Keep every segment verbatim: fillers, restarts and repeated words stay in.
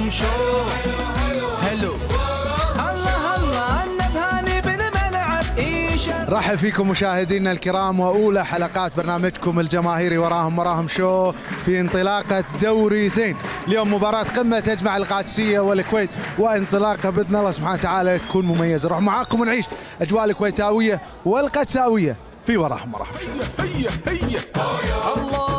وراهم شو هلو الله الله النبهاني بالملعب إيشا. رحب فيكم مشاهدينا الكرام واولى حلقات برنامجكم الجماهيري وراهم وراهم شو في انطلاقه دوري زين. اليوم مباراه قمه تجمع القادسيه والكويت وانطلاقه باذن الله سبحانه وتعالى تكون مميزه. نروح معاكم ونعيش اجواء الكويتاويه والقدساويه في وراهم وراهم شو. هيا هيا الله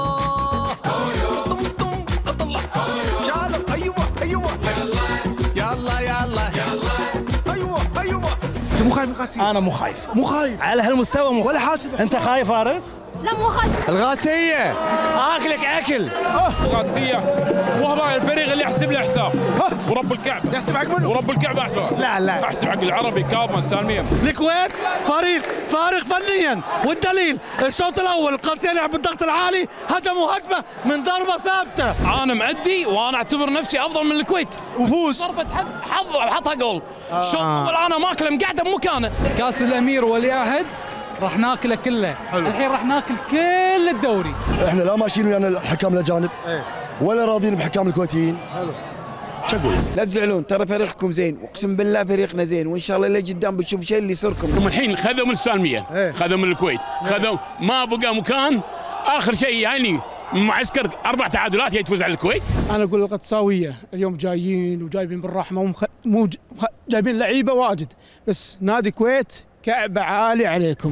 يلا يلا ايوه ايوه. انت مو خايف من القادسيه؟ انا مو خايف. مو خايف على هالمستوى مو ولا حاسب. انت خايف فارس؟ لا مو خايف. القادسيه اكلك اكل. القادسيه وهذا الفريق اللي يحسب له حساب ورب الكعبه. تحسب حق منو؟ ورب الكعبه احسب. لا لا احسب حق العربي كاظم السالميه. الكويت فريق فارق فنيا، والدليل الشوط الاول القادسيه لعب بالضغط العالي، هجموا هجمه من ضربه ثابته. انا معدي وانا اعتبر نفسي افضل من الكويت. وفوز ضربه حظ حطها جول. الشوط الاول انا ماكله مقعده بمكانه. كاس الامير ولي عهد راح ناكله كله. حلو. الحين راح ناكل كل الدوري. احنا لا ماشيين ويانا الحكام الاجانب ايه. ولا راضيين بحكام الكويتيين. حلو. شو اقول؟ لا تزعلون، ترى فريقكم زين، واقسم بالله فريقنا زين، وان شاء الله لقدام بتشوف شيء اللي يسركم. هم الحين خذوا من السالميه، ايه. خذوا من الكويت، خذوا ما بقى مكان. اخر شيء يعني معسكر اربع تعادلات هي تفوز على الكويت. انا اقول القدساويه اليوم جايين وجايبين بالرحمه ومخ... مو ج... جايبين لعيبه واجد، بس نادي الكويت كعبه عالي عليكم.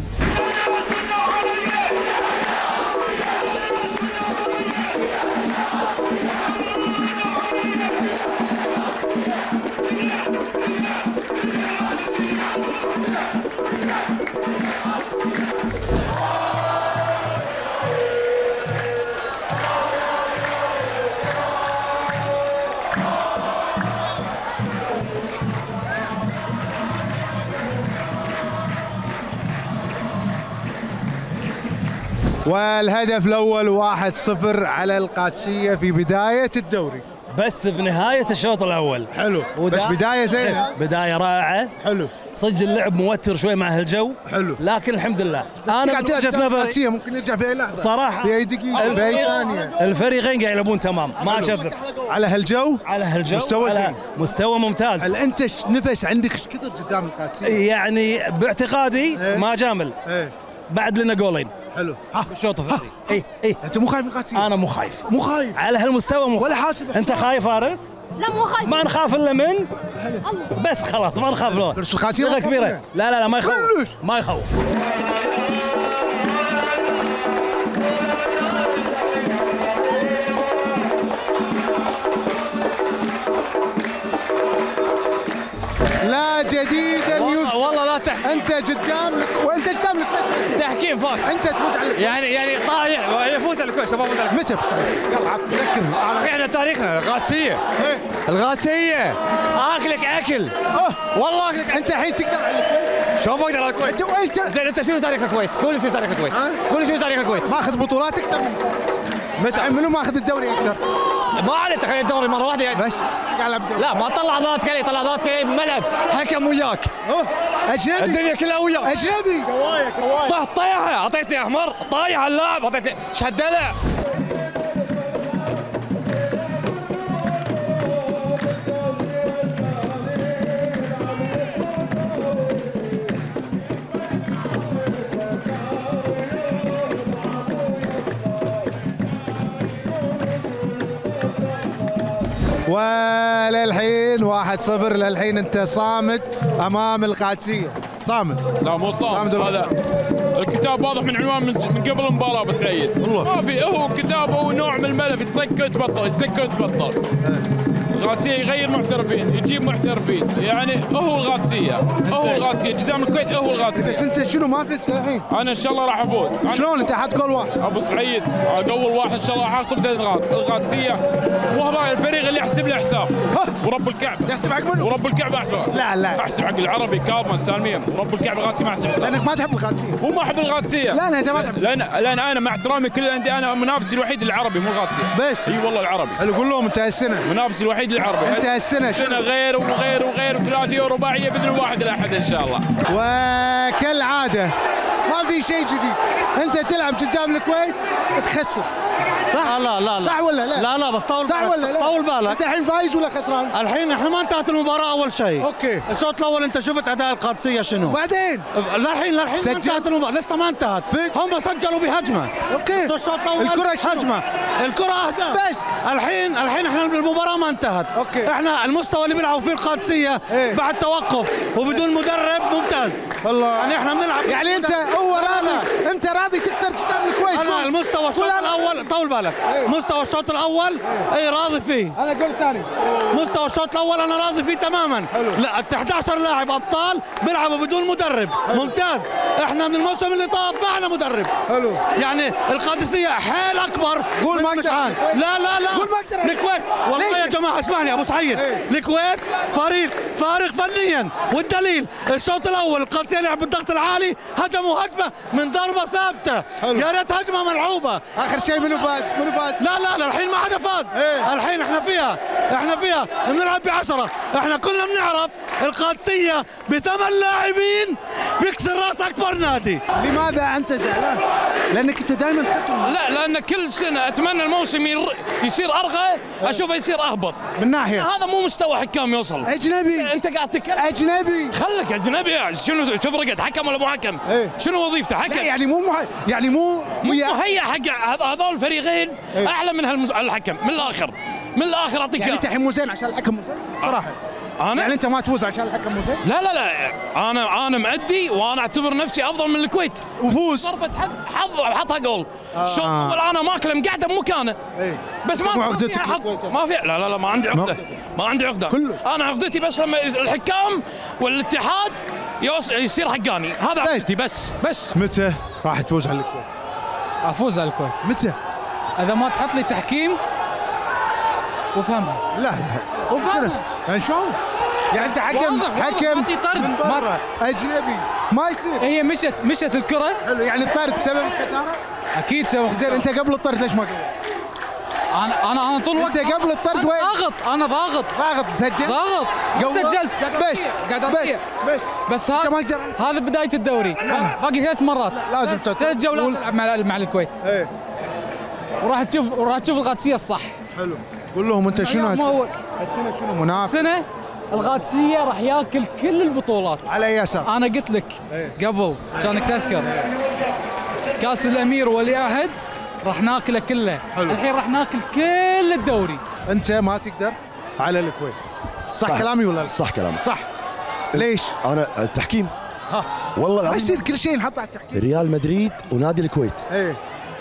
والهدف الاول واحد صفر على القادسيه في بدايه الدوري. بس بنهايه الشوط الاول. حلو. بس بدايه زينه. بدايه رائعه. حلو. صدق اللعب موتر شوي مع هالجو. حلو. لكن الحمد لله انا من وجهه نظري ممكن يرجع في اي لحظه صراحه، في اي دقيقه في اي ثانيه. الفريقين قاعد يلعبون تمام، ما اكذب. على هالجو على هالجو مستوى على زين. مستوى ممتاز. هل انت نفس عندك ايش كثر قدام القادسيه؟ يعني باعتقادي ايه؟ ما جامل. ايه. بعد لنا جولين. حلو. ها الشوط الثاني. اي اي. انت مو خايف من القادسيه؟ انا مو خايف. مو خايف على هالمستوى مو ولا حاسب. انت خايف فارس؟ لا مو خايف. ما نخاف الا من الله. بس خلاص ما نخاف له. بس القادسيه ثقة كبيره. لا لا لا ما يخوف. كلش. ما يخوف. لا جديدا والله, والله لا تحكي. انت قدام لك وانت قدام لك تحكيم فوق. انت تفوز على يعني يعني طايح يفوز على الكويت. شباب على متى بتستعد؟ يلا عط ذكرني. احنا تاريخنا القادسيه. ايه. القادسيه اكلك اكل. اه والله اكلك. انت الحين تقدر على الكويت. شلون بقدر على الكويت؟ انت وين ت- زين انت شنو تاريخ الكويت؟ قول لي شنو تاريخ الكويت؟ ها؟ قول لي شنو تاريخ الكويت؟ ماخذ بطولات اكثر من متى؟ منو ماخذ الدوري اكثر؟ ما عليه تخيل الدوري مره واحده يعني. بس قاعد العب دوري. لا ما طلع عضلات كلي، طلع عضلات كلي بالملعب، حكم وياك. اوه اجنبي. الدنيا كلها وياك. اجنبي. كوايا كوايا. طح طيحه، اعطيتني احمر، طايح على اللاعب، اعطيتني شدله. وللحين واحد صفر. للحين انت صامد امام القادسيه. صامد. لا مو صامد. هذا الكتاب واضح من عنوان من, من قبل المباراه ابو سعيد. والله. ما في هو كتاب هو نوع من الملف يتسكر تبطل يتسكر تبطل. القادسيه يغير محترفين، يجيب محترفين، يعني هو القادسيه هو القادسيه قدام الكويت هو القادسيه. بس انت شنو ما فزت الحين؟ انا ان شاء الله راح افوز. شلون انت حاط جول واحد؟ ابو سعيد اول واحد ان شاء الله راح اخطب ثلاث نقاط. القادسيه وهذا الفريق اللي يحسب له حساب ورب الكعبه. تحسب حق منو؟ ورب الكعبه احسب. لا لا احسب حق العربي كاظم السالميه. ورب الكعبه القادسيه ما احسب حساب. لانك ما تحب القادسيه. هو ما احب القادسيه. لا انا ما تحب. لان لان انا مع احترامي كل الانديه انا منافسي الوحيد العربي مو القادسيه. بس اي والله العربي. حلو قول لهم انت هالسنه منافسي الوحيد العربي. انت هالسنه سنه غير وغير وغير ثلاثيه ورباعيه باذن الواحد الاحد ان شاء الله. وكالعاده ما في شيء جديد. انت تلعب قدام الكويت تخسر صح؟ لا لا لا صح ولا لا؟ لا لا بس طول صح ولا لا؟ طول بالك. انت الحين فايز ولا خسران؟ الحين احنا ما انتهت المباراة أول شيء. اوكي. الشوط الأول أنت شفت أداء القادسية شنو؟ بعدين للحين للحين ما سجل. انتهت المباراة، لسه ما انتهت. بس. هم سجلوا بهجمة. اوكي. الشوط الأول الكرة شنو؟ هجمة، الكرة أهداف. بس. الحين الحين احنا المباراة ما انتهت. اوكي. احنا المستوى اللي بيلعبوا فيه القادسية ايه. بعد توقف وبدون مدرب ممتاز. الله. يعني احنا بنلعب يعني انت هو راضي، انت راضي تخسر قدام الكويت؟ انا المستوى الشوط ولا- الاول طول بالك. ايه. مستوى الشوط الاول اي راضي فيه. انا قلت ثاني. مستوى الشوط الاول انا راضي فيه تماما. حلو. لا أحد عشر لاعب ابطال بيلعبوا بدون مدرب. حلو. ممتاز. احنا من الموسم اللي طاف معنا مدرب. حلو. يعني القادسيه حيل اكبر. قول ما مش أقدر. عاد. لا لا لا قول ما أقدر. الكويت والله ليش؟ يا جماعه اسمعني ابو سعيد. ايه. الكويت فريق فارق فنيا، والدليل الشوط الاول القادسيه لعب بالضغط العالي، هجموا هجمه من ضربه ثابته. حلو. يا ريت هجمه ملعوبه. اخر شيء منو فاز؟ منو فاز؟ لا لا لا الحين ما حدا فاز. ايه. الحين احنا فيها احنا فيها بنلعب بعشرة. احنا كلنا بنعرف القادسية بثمان لاعبين بيكسر راس اكبر نادي. لماذا انت زعلان؟ لانك انت دائما تخسر. لا لان كل سنه اتمنى الموسم ير- يصير ارقى، اشوفه يصير اهبط. من ناحيه هذا مو مستوى حكام يوصل. اجنبي. انت قاعد تتكلم اجنبي. خلك اجنبي. شنو شوف رقد حكم ولا مو حكم؟ ايه. شنو وظيفته لا حكم؟ يعني مو مح... يعني مو مو ويا- مهيأ حق هذ- هذول الفريقين ايه. اعلى من هالمز- الحكم من الاخر. من الاخر اعطيك يعني إياه. انت الحين مو زين عشان الحكم مو زين؟ صراحه انا يعني انت ما تفوز عشان الحكم مو زين؟ لا لا لا انا انا مأدي وانا اعتبر نفسي افضل من الكويت. وفوز. ضربة حظ حظ حطها جول. الشوط الاول انا ماكله مقعده بمكانه. ايه. بس ما مو ما عقدتك فيها حظ. الكويت. ما في لا لا لا ما عندي عقده. ما عندي عقده. كله. انا عقدتي بس لما الحكام والاتحاد يوص- يصير حقاني. هذا بس. عقدتي بس بس. متى راح تفوز على الكويت؟ افوز على الكويت متى؟ اذا ما تحط لي تحكيم وفهمها. لا لا وفهمها. يعني شلون؟ يعني انت حكم واضح، واضح، حكم ما في طرد. من ما- برا اجنبي ما يصير. هي مشت مشت الكره. حلو يعني الطرد سبب الخساره؟ اكيد سوى زين انت قبل الطرد ليش ما قبل؟ انا انا انا طول الوقت انت قبل الطرد أنا وين؟ ضاغط انا ضاغط ضاغط سجل؟ ضاغط قبل- سجلت قاعد بس أطير، قاعد بس اطير بس بس انت ما هذا تقدر. هذا بدايه الدوري. باقي ثلاث مرات لازم تعترف. ثلاث جولات قول. العب مع مع الكويت ايه وراح تشوف وراح تشوف القادسيه الصح. حلو قول لهم انت شنو مو هالسنة؟ أول. هالسنه شنو منافس؟ السنه القادسيه راح ياكل كل البطولات. على اي اساس؟ انا قلت لك إيه. قبل عشانك تذكر كاس الامير ولي عهد راح ناكله كله. حلو. الحين راح ناكل كل الدوري. انت ما تقدر على الكويت صح, صح كلامي ولا لا؟ صح كلامك. صح ليش؟ انا التحكيم ها والله ما العظيم يصير كل شيء نحطه على التحكيم. ريال مدريد ونادي الكويت ايه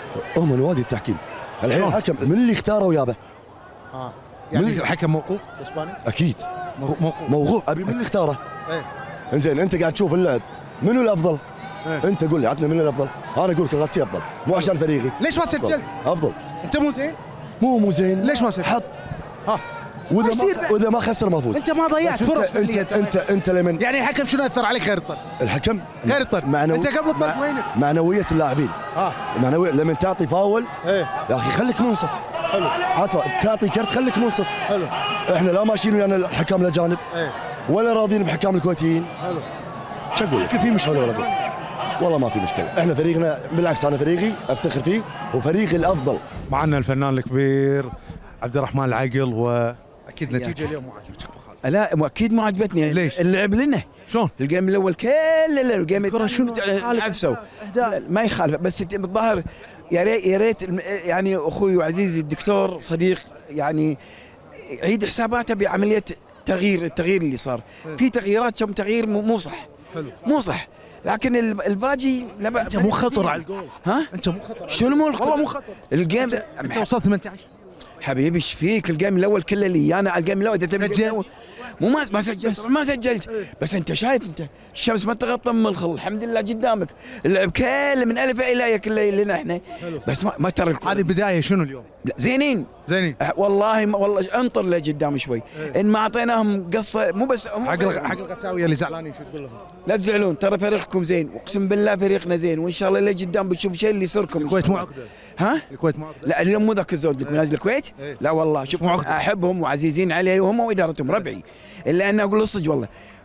هم نوادي التحكيم. الحين شلون؟ الحكم من اللي اختاره يابه؟ اه يعني من- الحكم موقوف الاسباني؟ اكيد مو- موقوف موقوف. ابي من اللي اختاره؟ ايه انزين انت قاعد تشوف اللعب منو الافضل؟ إيه. انت قول لي عطني منو الافضل؟ انا اقول لك القادسيه افضل مو عشان فريقي. ليش ما سجلت؟ افضل. انت مو زين؟ مو مو زين. ليش ما سجلت؟ حط ها واذا يصير ما بعد. واذا ما خسر ما فوز. انت ما ضيعت بس انت فرص فعلية انت ترى. انت انت لمن يعني الحكم شنو اثر عليك غير الطرد؟ الحكم غير الطرد. معنوي انت قبل الطرد مع- وينك؟ معنويه اللاعبين. اه معنويه لما تعطي فاول ايه يا اخي خليك منصف. حلو عطوا تعطي كرت خليك منصف. حلو احنا لا ماشيين ويانا الحكام الاجانب ايه ولا راضيين بحكام الكويتيين. حلو شو اقول لك؟ في مشكله ولا أقول؟ والله ما في مشكله. احنا فريقنا بالعكس انا فريقي افتخر فيه وفريقي الافضل. معنا الفنان الكبير عبد الرحمن العقل واكيد نتيجه اليوم مو عجبتك ابو خالد. لا اكيد ما عجبتني. ليش؟ اللعب لنا شلون؟ الجيم الاول كل الجيم الكرة شنو؟ عفسوا ما يخالف بس الظاهر يا ريت يا ريت الم- يعني اخوي وعزيزي الدكتور صديق يعني يعيد حساباته بعمليه تغيير التغيير اللي صار. في تغييرات كم تغيير مو مو صح. حلو. مو صح لكن ال- الباجي لا بأ- انت مو خطر على الجول. ها انت مو خطر. شنو مو والله مو خطر. الجيم انت انت وصلت ثمانية عشر. حبيبي ايش فيك الجيم الاول كله لي انا على الجيم الاول إذا تبي سجلت؟ الجيم الأول. مو ما ما سجلت ما سجلت بس انت شايف انت الشمس ما تغطى من الخل الحمد لله قدامك اللعب كله من الف الى ياء كله لنا احنا بس ما, ما ترى الكرة. هذه بدايه شنو اليوم؟ لا، زينين زينين أه، والله ما والله انطر لقدام شوي ان ما اعطيناهم قصه مو بس مو حق الغ- حق القساويه اللي زعلانين شو تقول لهم؟ لا تزعلون ترى فريقكم زين واقسم بالله فريقنا زين وان شاء الله لقدام بتشوف شيء اللي يصيركم الكويت مو عقده. ها الكويت مو عقده. لا اليوم مو ذاك الزود لك من نادي الكويت لا والله شوف مو عقدة. احبهم وعزيزين علي وهم وادارتهم ربعي الا انا اقول الصدق والله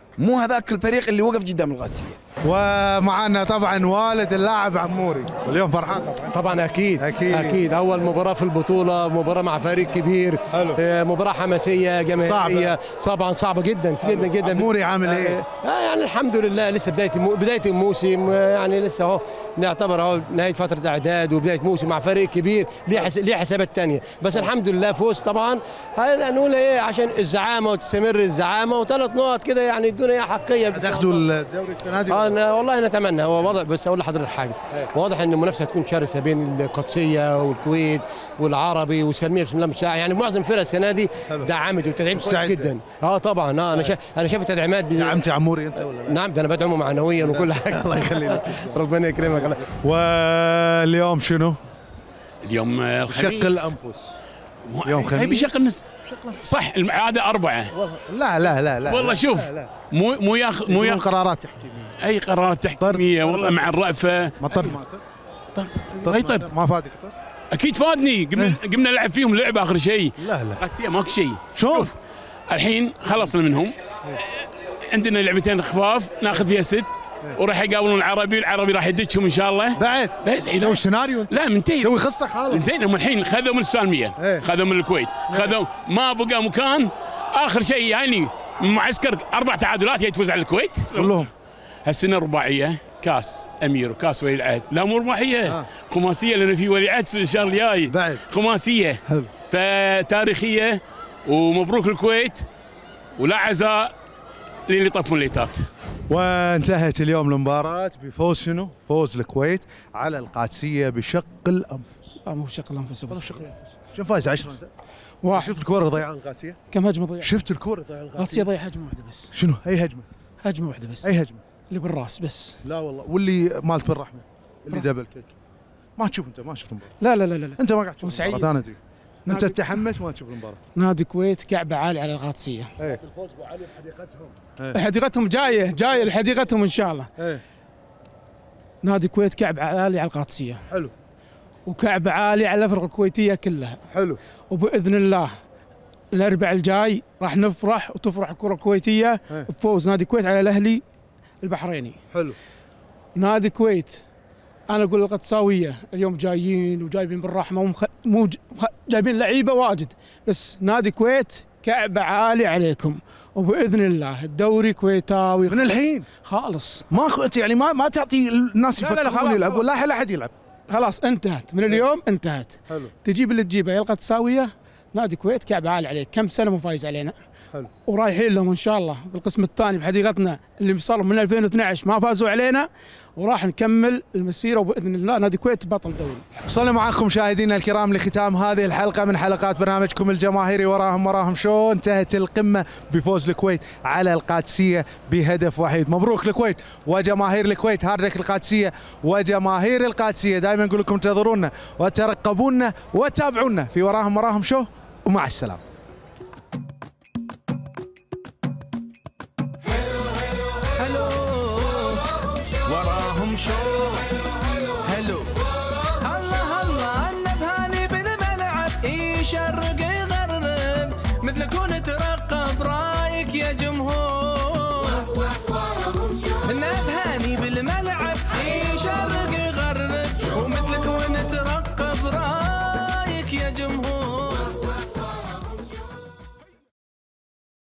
مو هذاك الفريق اللي وقف قدام القادسيه. ومعنا طبعا والد اللاعب عموري، واليوم فرحان طبعا. طبعا اكيد اكيد اكيد اول مباراه في البطوله، مباراه مع فريق كبير. حلو. آه، مباراه حماسيه جماهيريه طبعا صعبه جدا جدا جدا. عموري عامل ايه؟ آه يعني الحمد لله لسه بدايه المو... بدايه الموسم، آه، يعني لسه اهو نعتبر اهو نهايه فتره اعداد وبدايه موسم مع فريق كبير ليه حس... ليه حسابات ثانيه، بس الحمد لله فوز طبعا. هنقول ايه عشان الزعامه وتستمر الزعامه وثلاث نقط كده يعني الدنيا ايه حقيه. تاخذوا الدوري السنه دي؟ آه أنا والله نتمنى. هو واضح، بس اقول لحضرتك حاجه، واضح ان المنافسه هتكون شرسه بين القادسيه والكويت والعربي والسلميه بسم الله ما شاء. يعني معظم فرق السنه دي دعمت وتدعيم كويس جدا. اه طبعا اه انا شا... انا شايف التدعيمات بي... دعمت عموري انت ولا لا؟ نعم ده انا بدعمه معنويا وكل حاجه. الله يخليك. ربنا يكرمك. واليوم شنو؟ اليوم الخميس شق الانفس. يوم خميس بيشق النفس صح. العاده اربعه. لا لا لا لا والله شوف لا لا. مو مو ياخذ مو ياخذ قرارات تحكيميه. اي قرارات تحكيميه والله مع الرأفه. ما طرد ما طرد اي طرد ما فادك طرد؟ اكيد فادني. قمنا قمنا نلعب فيهم لعبه اخر شيء. لا لا قاسيه ماكو شيء. شوف الحين خلصنا منهم، عندنا لعبتين خفاف ناخذ فيها ست، وراح يقابلون العربي، العربي راح يدشهم ان شاء الله. بعد بس سوي سيناريو. لا منتهي سوي قصه خالص. زين هم الحين خذوا من السالميه، ايه. خذوا من الكويت، خذوا ما بقى مكان. اخر شيء يعني معسكر اربع تعادلات يتفوز على الكويت كلهم. هالسنه رباعيه كاس امير وكاس ولي العهد، لا مو رباعيه آه. خماسيه لان في ولي عهد الشهر الجاي بعد خماسيه. حلو. فتاريخيه ومبروك الكويت ولا عزاء للي طفوا الليتات. وانتهت اليوم المباراة بفوز شنو؟ فوز الكويت على القادسية بشق الأنفس. لا مو بشق الأنفس بس. شق الأنفس. كم فايز عشرة أنت؟ واحد. شفت الكورة ضيعها القادسية؟ كم هجمة ضيعها؟ شفت الكورة ضيعها القادسية ضيع هجمة واحدة بس. شنو؟ أي هجمة؟ هجمة واحدة بس. أي هجمة؟ اللي بالراس بس. لا والله، واللي مالت بالرحمة اللي دبل كيك. ما تشوف أنت ما شفت المباراة. لا لا لا لا أنت ما قاعد تشوف سعيد. المباراة. أنا أدري. أنت تتحمس ما تشوف المباراة. نادي الكويت كعبة عالي على القادسية. ايه. الفوز ابو علي بحديقتهم. ايه. حديقتهم جاية جاية لحديقتهم إن شاء الله. ايه. نادي الكويت كعبة عالي على القادسية. حلو. وكعبة عالي على الأفرق الكويتية كلها. حلو. وبإذن الله الأربع الجاي راح نفرح وتفرح الكرة الكويتية ايه. بفوز نادي الكويت على الأهلي البحريني. حلو. نادي الكويت انا اقول القدساويه اليوم جايين وجايبين بالرحمه ومخ... مو ج... جايبين لعيبه واجد، بس نادي الكويت كعبه عالي عليكم وباذن الله الدوري كويتاوي من الحين خالص. ماكو انت يعني ما ما تعطي الناس لا لا لا يفكرون خلاص يلعبون، لا لا احد يلعب. خلاص انتهت من اليوم انتهت. حلو. تجيب اللي تجيبه يا القدساويه نادي الكويت كعبه عالي عليك، كم سنه مو فايز علينا. حلو. ورايحين لهم ان شاء الله بالقسم الثاني بحديقتنا اللي صار من ألفين واثني عشر ما فازوا علينا، وراح نكمل المسيره وباذن الله نادي الكويت بطل دوري. وصلنا معكم مشاهدينا الكرام لختام هذه الحلقه من حلقات برنامجكم الجماهيري وراهم وراهم شو. انتهت القمه بفوز الكويت على القادسيه بهدف وحيد. مبروك الكويت وجماهير الكويت، هاردك القادسيه وجماهير القادسيه. دائما نقول لكم انتظرونا وترقبونا وتابعونا في وراهم وراهم شو، ومع السلامه. وراهم شو